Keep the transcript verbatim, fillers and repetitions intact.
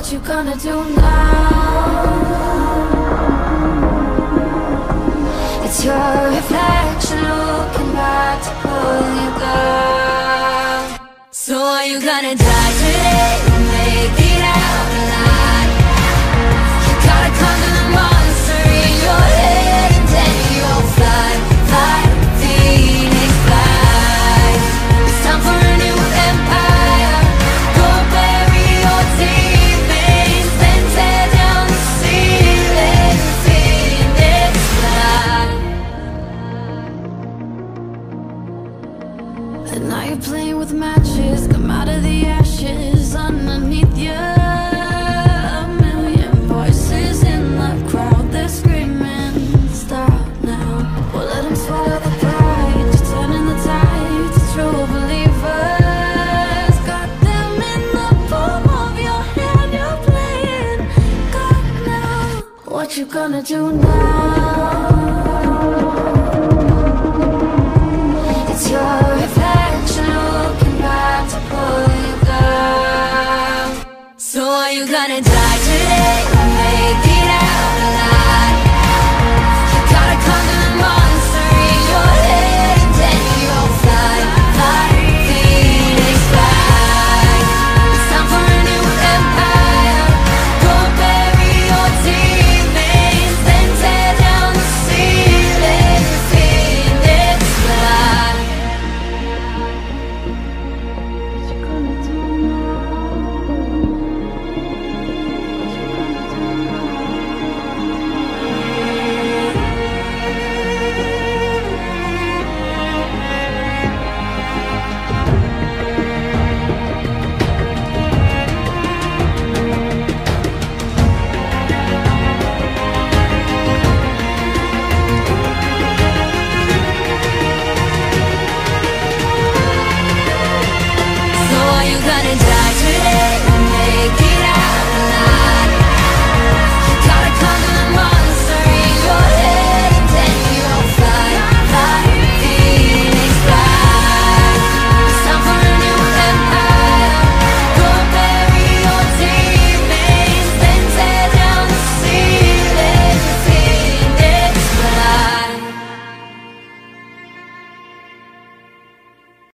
What you gonna do now? It's your reflection looking back to pull you down. So are you gonna die today or make it out alive? You gotta conquer the monster in your head, and then you'll fly, fly, Phoenix fly. It's time for a new empire. Go bury your demons, then tear down the ceiling, Phoenix fly. And now you're playing with matches, come out of the ashes underneath you. A million voices in the crowd, they're screaming, stop now. Well, let them swallow the pride, you're turning the tide to true believers. Got them in the palm of your hand, you're playing God now. What you gonna do now?